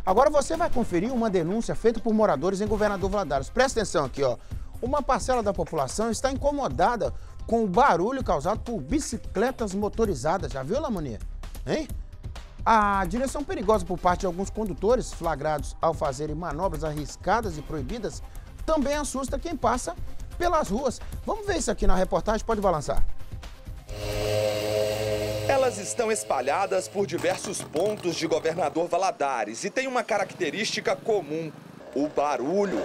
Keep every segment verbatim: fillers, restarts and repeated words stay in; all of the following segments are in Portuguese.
Agora você vai conferir uma denúncia feita por moradores em Governador Valadares. Presta atenção aqui, ó. Uma parcela da população está incomodada com o barulho causado por bicicletas motorizadas. Já viu, Lamonia? Hein? A direção perigosa por parte de alguns condutores flagrados ao fazerem manobras arriscadas e proibidas também assusta quem passa pelas ruas. Vamos ver isso aqui na reportagem, pode balançar. Elas estão espalhadas por diversos pontos de Governador Valadares e têm uma característica comum: o barulho.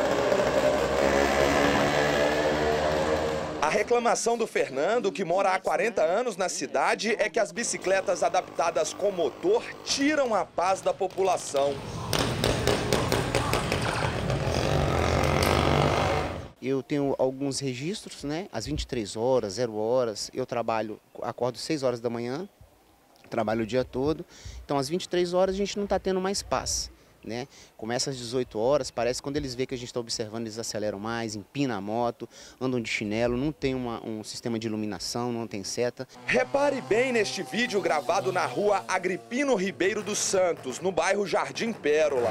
A reclamação do Fernando, que mora há quarenta anos na cidade, é que as bicicletas adaptadas com motor tiram a paz da população. Eu tenho alguns registros, né? Às vinte e três horas, zero horas, eu trabalho, acordo seis horas da manhã, trabalho o dia todo. Então, às vinte e três horas, a gente não está tendo mais paz, né? Começa às dezoito horas, parece que quando eles veem que a gente está observando, eles aceleram mais, empinam a moto, andam de chinelo, não tem uma, um sistema de iluminação, não tem seta. Repare bem neste vídeo gravado na rua Agripino Ribeiro dos Santos, no bairro Jardim Pérola.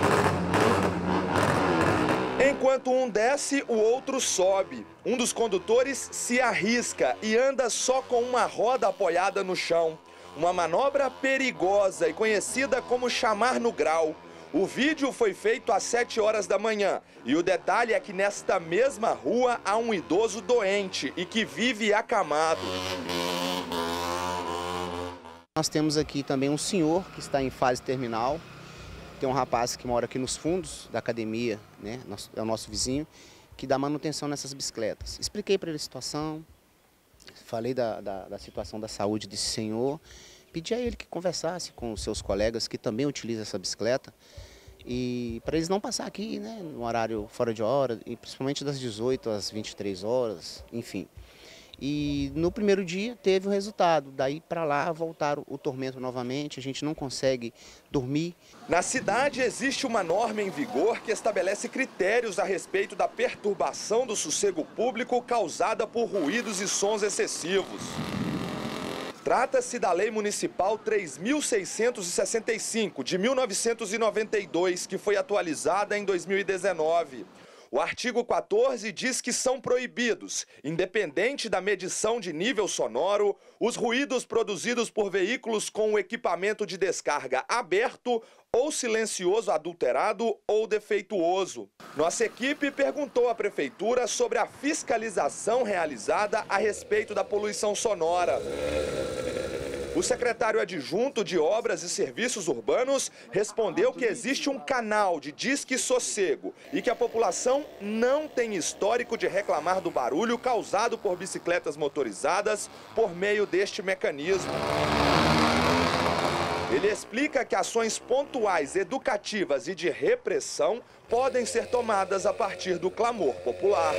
Enquanto um desce, o outro sobe. Um dos condutores se arrisca e anda só com uma roda apoiada no chão. Uma manobra perigosa e conhecida como chamar no grau. O vídeo foi feito às sete horas da manhã. E o detalhe é que nesta mesma rua há um idoso doente e que vive acamado. Nós temos aqui também um senhor que está em fase terminal. Tem um rapaz que mora aqui nos fundos da academia, né? É o nosso vizinho, que dá manutenção nessas bicicletas. Expliquei para ele a situação, falei da, da, da situação da saúde desse senhor, pedi a ele que conversasse com os seus colegas que também utilizam essa bicicleta, e para eles não passar aqui, né, no horário fora de hora, e principalmente das dezoito às vinte e três horas, enfim. E no primeiro dia teve o resultado, daí para lá voltaram o tormento novamente, a gente não consegue dormir. Na cidade existe uma norma em vigor que estabelece critérios a respeito da perturbação do sossego público causada por ruídos e sons excessivos. Trata-se da Lei Municipal três mil seiscentos e sessenta e cinco, de mil novecentos e noventa e dois, que foi atualizada em dois mil e dezenove. O artigo quatorze diz que são proibidos, independente da medição de nível sonoro, os ruídos produzidos por veículos com o equipamento de descarga aberto ou silencioso adulterado ou defeituoso. Nossa equipe perguntou à Prefeitura sobre a fiscalização realizada a respeito da poluição sonora. O secretário adjunto de Obras e Serviços Urbanos respondeu que existe um canal de Disque Sossego e que a população não tem histórico de reclamar do barulho causado por bicicletas motorizadas por meio deste mecanismo. Ele explica que ações pontuais, educativas e de repressão podem ser tomadas a partir do clamor popular.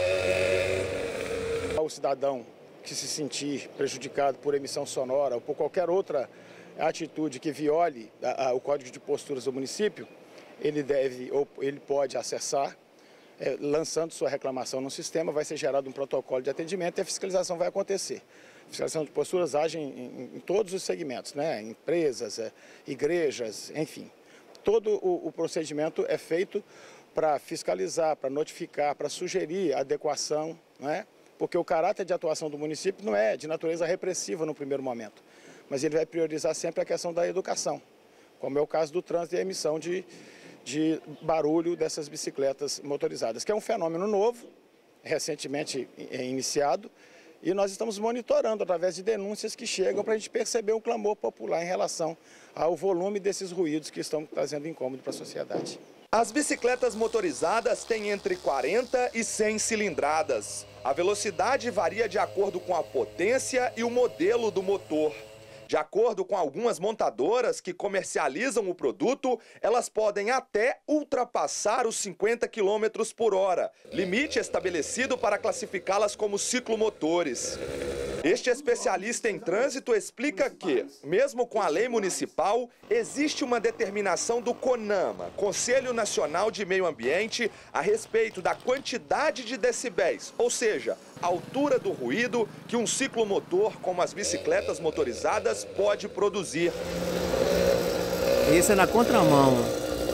O cidadão que se sentir prejudicado por emissão sonora ou por qualquer outra atitude que viole a, a, o Código de Posturas do município, ele deve ou ele pode acessar, é, lançando sua reclamação no sistema, vai ser gerado um protocolo de atendimento e a fiscalização vai acontecer. A fiscalização de posturas age em, em, em todos os segmentos, né? Empresas, é, igrejas, enfim. Todo o, o procedimento é feito para fiscalizar, para notificar, para sugerir adequação, né? Porque o caráter de atuação do município não é de natureza repressiva no primeiro momento, mas ele vai priorizar sempre a questão da educação, como é o caso do trânsito e a emissão de, de barulho dessas bicicletas motorizadas, que é um fenômeno novo, recentemente iniciado, e nós estamos monitorando através de denúncias que chegam para a gente perceber o clamor popular em relação ao volume desses ruídos que estão trazendo incômodo para a sociedade. As bicicletas motorizadas têm entre quarenta e cem cilindradas. A velocidade varia de acordo com a potência e o modelo do motor. De acordo com algumas montadoras que comercializam o produto, elas podem até ultrapassar os cinquenta quilômetros por hora, limite estabelecido para classificá-las como ciclomotores. Este especialista em trânsito explica que, mesmo com a lei municipal, existe uma determinação do CONAMA, Conselho Nacional de Meio Ambiente, a respeito da quantidade de decibéis, ou seja, a altura do ruído que um ciclomotor, como as bicicletas motorizadas, pode produzir. Isso é na contramão.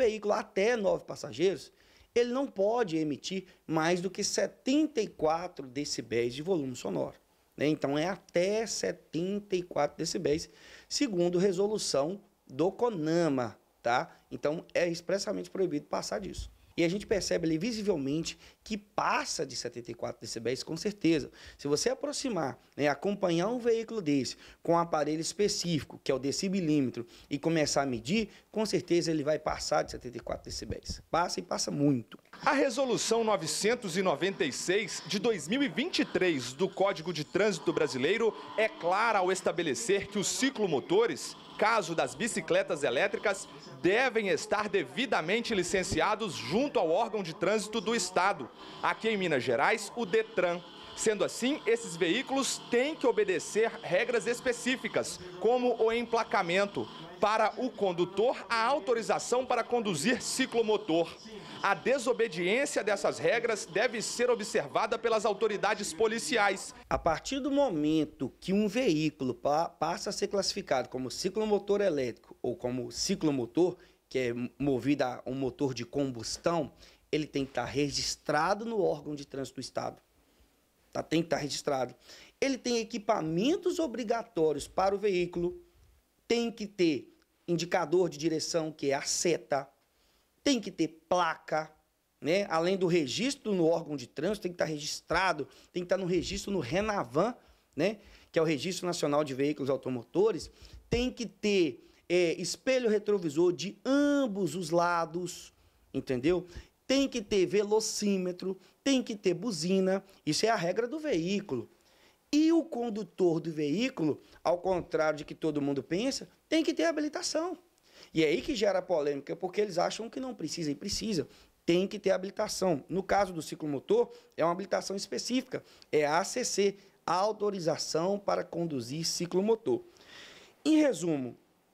veículo até nove passageiros, ele não pode emitir mais do que setenta e quatro decibéis de volume sonoro, né? Então, é até setenta e quatro decibéis, segundo resolução do CONAMA, tá? Então, é expressamente proibido passar disso. E a gente percebe ali visivelmente que passa de setenta e quatro decibéis, com certeza. Se você aproximar, né, acompanhar um veículo desse com um aparelho específico, que é o decibelímetro, e começar a medir, com certeza ele vai passar de setenta e quatro decibéis. Passa e passa muito. A Resolução novecentos e noventa e seis de dois mil e vinte e três do Código de Trânsito Brasileiro é clara ao estabelecer que os ciclomotores, caso das bicicletas elétricas, devem estar devidamente licenciados junto ao órgão de trânsito do Estado, aqui em Minas Gerais, o DETRAN. Sendo assim, esses veículos têm que obedecer regras específicas, como o emplacamento. Para o condutor, a autorização para conduzir ciclomotor. A desobediência dessas regras deve ser observada pelas autoridades policiais. A partir do momento que um veículo pa passa a ser classificado como ciclomotor elétrico ou como ciclomotor, que é movido a um motor de combustão, ele tem que estar registrado no órgão de trânsito do Estado. Tá? Tem que estar registrado. Ele tem equipamentos obrigatórios para o veículo, tem que ter indicador de direção, que é a seta, tem que ter placa, né? Além do registro no órgão de trânsito, tem que estar registrado, tem que estar no registro no RENAVAN, né? Que é o Registro Nacional de Veículos Automotores, tem que ter é, espelho retrovisor de ambos os lados, entendeu? Tem que ter velocímetro, tem que ter buzina, isso é a regra do veículo. E o condutor do veículo, ao contrário de que todo mundo pensa, tem que ter habilitação. E é aí que gera polêmica, porque eles acham que não precisa, e precisa. Tem que ter habilitação. No caso do ciclomotor, é uma habilitação específica, é a A C C, a Autorização para Conduzir Ciclomotor. Em resumo,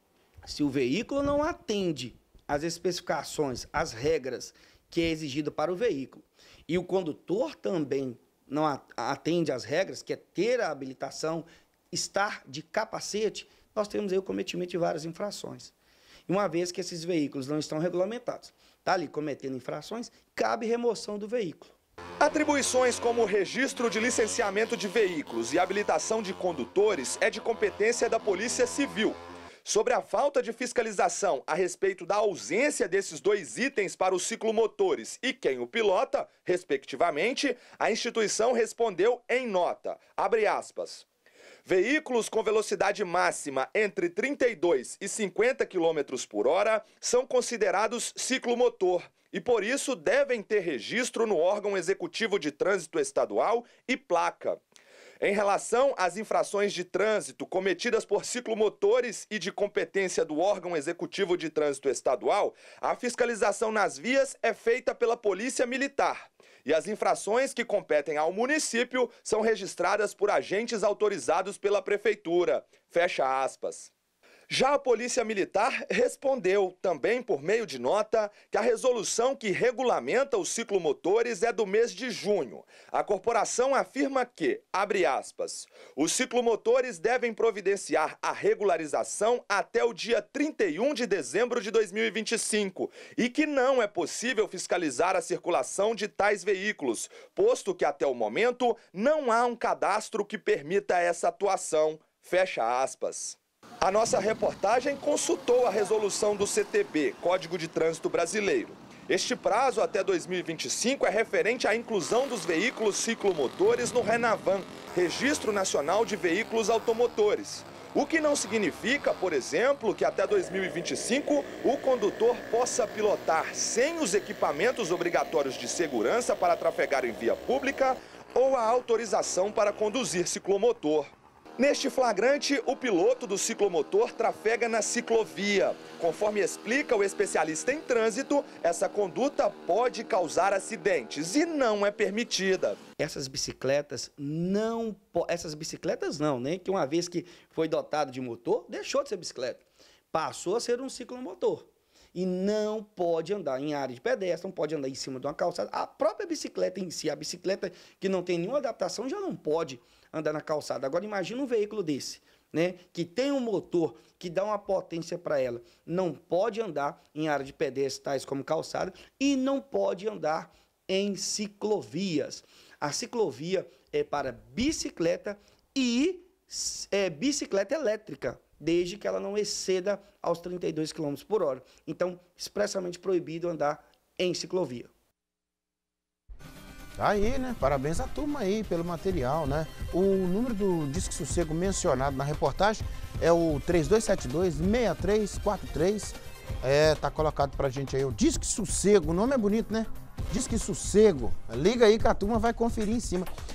se o veículo não atende às especificações, às regras que é exigida para o veículo, e o condutor também não atende às regras, que é ter a habilitação, estar de capacete, nós temos aí o cometimento de várias infrações. E uma vez que esses veículos não estão regulamentados, está ali cometendo infrações, cabe remoção do veículo. Atribuições como o registro de licenciamento de veículos e habilitação de condutores é de competência da Polícia Civil. Sobre a falta de fiscalização a respeito da ausência desses dois itens para os ciclomotores e quem o pilota, respectivamente, a instituição respondeu em nota, abre aspas, veículos com velocidade máxima entre trinta e dois e cinquenta quilômetros por hora são considerados ciclomotor e, por isso, devem ter registro no órgão executivo de trânsito estadual e placa. Em relação às infrações de trânsito cometidas por ciclomotores e de competência do órgão executivo de trânsito estadual, a fiscalização nas vias é feita pela Polícia Militar. E as infrações que competem ao município são registradas por agentes autorizados pela Prefeitura. Fecha aspas. Já a Polícia Militar respondeu, também por meio de nota, que a resolução que regulamenta os ciclomotores é do mês de junho. A corporação afirma que, abre aspas, os ciclomotores devem providenciar a regularização até o dia trinta e um de dezembro de dois mil e vinte e cinco e que não é possível fiscalizar a circulação de tais veículos, posto que até o momento não há um cadastro que permita essa atuação. Fecha aspas. A nossa reportagem consultou a resolução do C T B, Código de Trânsito Brasileiro. Este prazo até dois mil e vinte e cinco é referente à inclusão dos veículos ciclomotores no RENAVAN, Registro Nacional de Veículos Automotores. O que não significa, por exemplo, que até dois mil e vinte e cinco o condutor possa pilotar sem os equipamentos obrigatórios de segurança para trafegar em via pública ou a autorização para conduzir ciclomotor. Neste flagrante, o piloto do ciclomotor trafega na ciclovia. Conforme explica o especialista em trânsito, essa conduta pode causar acidentes e não é permitida. Essas bicicletas não... Essas bicicletas não, né? Que uma vez que foi dotado de motor, deixou de ser bicicleta. Passou a ser um ciclomotor. E não pode andar em área de pedestre, não pode andar em cima de uma calçada. A própria bicicleta em si, a bicicleta que não tem nenhuma adaptação, já não pode andar na calçada. Agora imagina um veículo desse, né, que tem um motor que dá uma potência para ela, não pode andar em área de pedestres, tais como calçada, e não pode andar em ciclovias. A ciclovia é para bicicleta e é, bicicleta elétrica, desde que ela não exceda aos trinta e dois quilômetros por hora. Então, expressamente proibido andar em ciclovia. Aí, né? Parabéns à turma aí pelo material, né? O número do Disque Sossego mencionado na reportagem é o três dois sete dois, seis três quatro três. É, tá colocado pra gente aí o Disque Sossego. O nome é bonito, né? Disque Sossego. Liga aí que a turma vai conferir em cima.